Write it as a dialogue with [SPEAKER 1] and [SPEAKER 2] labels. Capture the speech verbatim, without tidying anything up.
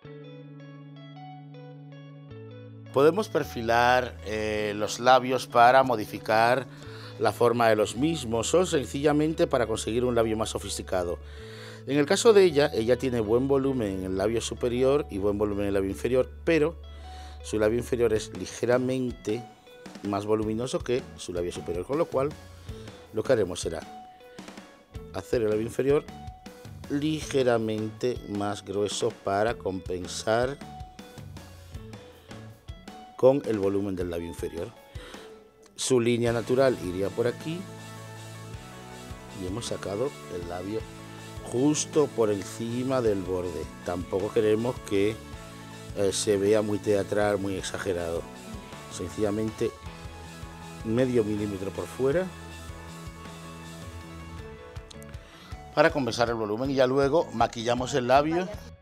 [SPEAKER 1] Podemos perfilar eh, los labios para modificar la forma de los mismos o sencillamente para conseguir un labio más sofisticado. En el caso de ella, ella tiene buen volumen en el labio superior y buen volumen en el labio inferior, pero su labio inferior es ligeramente más voluminoso que su labio superior, con lo cual lo que haremos será hacer el labio inferior ligeramente más grueso para compensar con el volumen del labio inferior. Su línea natural iría por aquí y hemos sacado el labio justo por encima del borde. Tampoco queremos que eh, se vea muy teatral, muy exagerado. Sencillamente medio milímetro por fuera para compensar el volumen, y ya luego maquillamos el labio